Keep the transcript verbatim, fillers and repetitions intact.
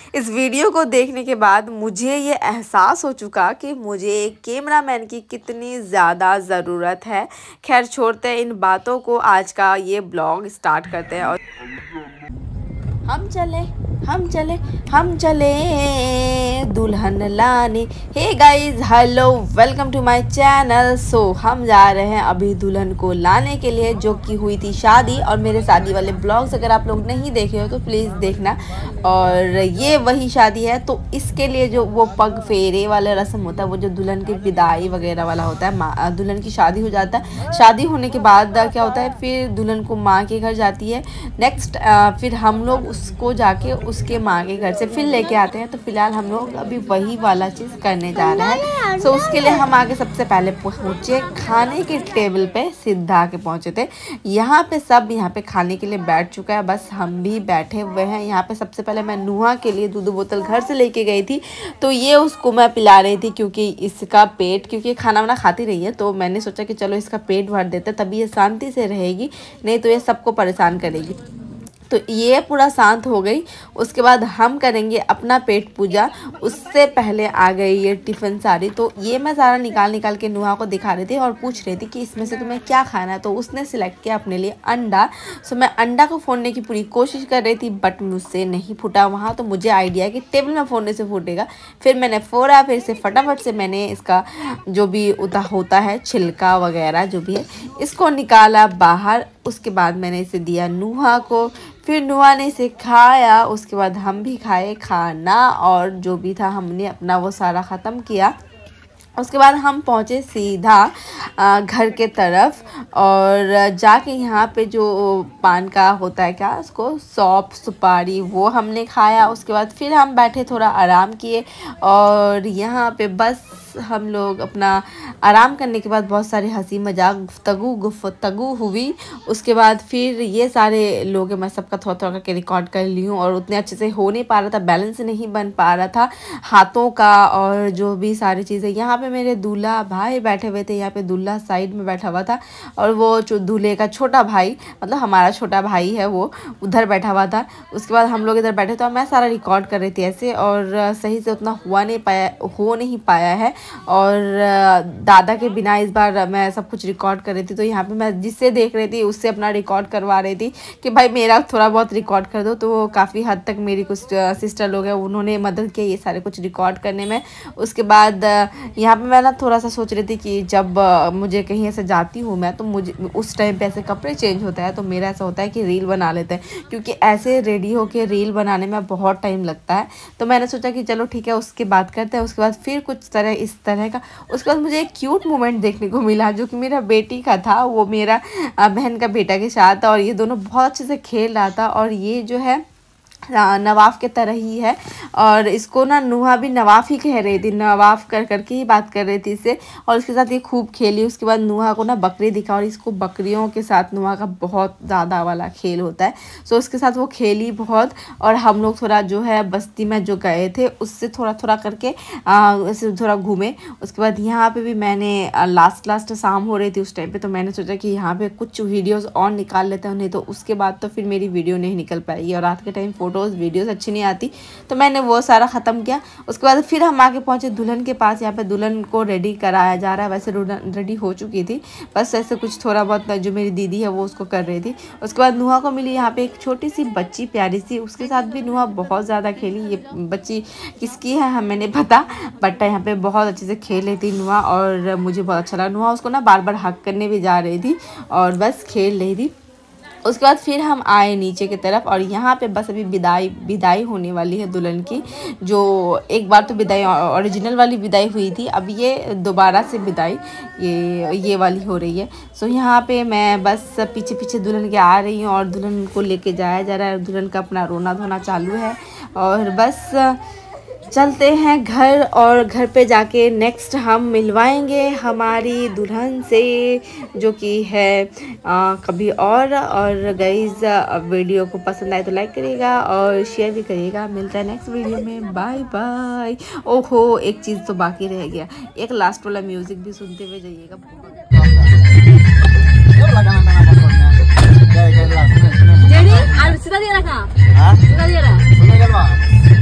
इस वीडियो को देखने के बाद मुझे ये एहसास हो चुका कि मुझे एक कैमरामैन की कितनी ज़्यादा ज़रूरत है। खैर छोड़ते हैं इन बातों को, आज का ये ब्लॉग स्टार्ट करते हैं। और हम चले हम चले हम चले दुल्हन लाने। Hey guys, hello, welcome to my channel. So हम जा रहे हैं अभी दुल्हन को लाने के लिए, जो कि हुई थी शादी। और मेरे शादी वाले ब्लॉग्स अगर आप लोग नहीं देखे हो तो प्लीज़ देखना। और ये वही शादी है, तो इसके लिए जो वो पग फेरे वाला रस्म होता है, वो जो दुल्हन की विदाई वगैरह वाला होता है, दुल्हन की शादी हो जाता है। शादी होने के बाद क्या होता है, फिर दुल्हन को माँ के घर जाती है। नेक्स्ट फिर हम लोग उसको जाके उसके माँ के घर से फिर लेके आते हैं। तो फिलहाल हम लोग अभी वही वाला चीज़ करने जा रहे हैं। सो so, उसके लिए हम आगे सबसे पहले पहुँचे खाने के टेबल पे, सीधा आके पहुँचे थे। यहाँ पे सब यहाँ पे खाने के लिए बैठ चुका है, बस हम भी बैठे हुए हैं। यहाँ पे सबसे पहले मैं नुहा के लिए दूध बोतल घर से लेके गई थी, तो ये उसको मैं पिला रही थी, क्योंकि इसका पेट, क्योंकि खाना वाना खाती रही है, तो मैंने सोचा कि चलो इसका पेट भर देते, तभी ये शांति से रहेगी, नहीं तो ये सबको परेशान करेगी। तो ये पूरा शांत हो गई। उसके बाद हम करेंगे अपना पेट पूजा। उससे पहले आ गई ये टिफ़िन सारी, तो ये मैं सारा निकाल निकाल के नुहा को दिखा रही थी और पूछ रही थी कि इसमें से तुम्हें क्या खाना है। तो उसने सिलेक्ट किया अपने लिए अंडा। सो मैं अंडा को फोड़ने की पूरी कोशिश कर रही थी, बट मुझसे नहीं फूटा वहाँ। तो मुझे आइडिया कि टेबल में फोड़ने से फूटेगा। फिर मैंने फोड़ा, फिर से फटाफट से मैंने इसका जो भी उता होता है, छिलका वगैरह जो भी है, इसको निकाला बाहर। उसके बाद मैंने इसे दिया नुहा को, फिर नुहा ने इसे खाया। उसके बाद हम भी खाए खाना, और जो भी था हमने अपना वो सारा ख़त्म किया। उसके बाद हम पहुँचे सीधा घर के तरफ, और जाके यहाँ पे जो पान का होता है, क्या उसको, सौंफ सुपारी, वो हमने खाया। उसके बाद फिर हम बैठे, थोड़ा आराम किए, और यहाँ पे बस हम लोग अपना आराम करने के बाद बहुत सारे हंसी मजाक गुफ्तगू गुफ्तगू हुई। उसके बाद फिर ये सारे लोग, मैं सबका थोड़ा थोड़ा करके रिकॉर्ड कर ली हूँ, और उतने अच्छे से हो नहीं पा रहा था, बैलेंस नहीं बन पा रहा था हाथों का, और जो भी सारी चीज़ें। यहाँ पे मेरे दूल्हा भाई बैठे हुए थे, यहाँ पे दूल्हा साइड में बैठा हुआ था, और वो जो दूल्हे का छोटा भाई, मतलब हमारा छोटा भाई है, वो उधर बैठा हुआ था। उसके बाद हम लोग इधर बैठे, तो मैं सारा रिकॉर्ड कर रही थी ऐसे, और सही से उतना हुआ नहीं पाया हो नहीं पाया है। और दादा के बिना इस बार मैं सब कुछ रिकॉर्ड कर रही थी, तो यहाँ पे मैं जिससे देख रही थी उससे अपना रिकॉर्ड करवा रही थी कि भाई मेरा थोड़ा बहुत रिकॉर्ड कर दो। तो काफ़ी हद तक मेरी कुछ सिस्टर लोग हैं, उन्होंने मदद की ये सारे कुछ रिकॉर्ड करने में। उसके बाद यहाँ पे मैं ना थोड़ा सा सोच रही थी कि जब मुझे कहीं ऐसे जाती हूँ मैं, तो मुझे उस टाइम पे ऐसे कपड़े चेंज होता है, तो मेरा ऐसा होता है कि रील बना लेते हैं, क्योंकि ऐसे रेडी होके रील बनाने में बहुत टाइम लगता है। तो मैंने सोचा कि चलो ठीक है, उसके बाद करते हैं। उसके बाद फिर कुछ तरह इस तरह का। उसके बाद मुझे एक क्यूट मोमेंट देखने को मिला, जो कि मेरा बेटी का था, वो मेरा बहन का बेटा के साथ, और ये दोनों बहुत अच्छे से खेल रहा था। और ये जो है नवाफ के तरह ही है, और इसको ना नुहा भी नवाफ ही कह रही थी, नवाफ कर करके ही बात कर रही थी इससे, और उसके साथ ये खूब खेली। उसके बाद नुहा को ना बकरी दिखा, और इसको बकरियों के साथ नुहा का बहुत ज़्यादा वाला खेल होता है। सो उसके साथ वो खेली बहुत, और हम लोग थोड़ा जो है बस्ती में जो गए थे उससे थोड़ा थोड़ा करके ऐसे थोड़ा घूमे। उसके बाद यहाँ पे भी मैंने लास्ट लास्ट शाम हो रही थी उस टाइम पे, तो मैंने सोचा कि यहाँ पे कुछ वीडियोज़ और निकाल लेते हैं, नहीं तो उसके बाद तो फिर मेरी वीडियो नहीं निकल पाएगी, और रात के टाइम फोटोज़ वीडियोस अच्छी नहीं आती। तो मैंने वो सारा ख़त्म किया। उसके बाद फिर हम आके पहुंचे दुल्हन के पास। यहाँ पे दुल्हन को रेडी कराया जा रहा है, वैसे रेडी हो चुकी थी, बस ऐसे कुछ थोड़ा बहुत जो मेरी दीदी है वो उसको कर रही थी। उसके बाद नुहा को मिली यहाँ पे एक छोटी सी बच्ची, प्यारी सी, उसके साथ भी नुहा बहुत ज़्यादा खेली। ये बच्ची किसकी है हमें नहीं पता, बट यहाँ पे बहुत अच्छे से खेल रही थी नुहा, और मुझे बहुत अच्छा लगा। नुहा उसको ना बार बार हक करने भी जा रही थी, और बस खेल रही थी। उसके बाद फिर हम आए नीचे की तरफ, और यहाँ पे बस अभी विदाई विदाई होने वाली है दुल्हन की। जो एक बार तो विदाई ओरिजिनल वाली विदाई हुई थी, अब ये दोबारा से विदाई ये ये वाली हो रही है। सो यहाँ पे मैं बस पीछे पीछे दुल्हन के आ रही हूँ, और दुल्हन को लेके जाया जा रहा है। दुल्हन का अपना रोना धोना चालू है, और बस चलते हैं घर, और घर पे जाके नेक्स्ट हम मिलवाएंगे हमारी दुल्हन से, जो कि है आ, कभी और। और गाइस, वीडियो को पसंद आए तो लाइक करिएगा और शेयर भी करिएगा। मिलता है नेक्स्ट वीडियो में, बाय बाय। ओहो, एक चीज़ तो बाकी रह गया, एक लास्ट वाला म्यूज़िक भी सुनते हुए जाइएगा। सीधा दे रखा, सीधा दे रहा।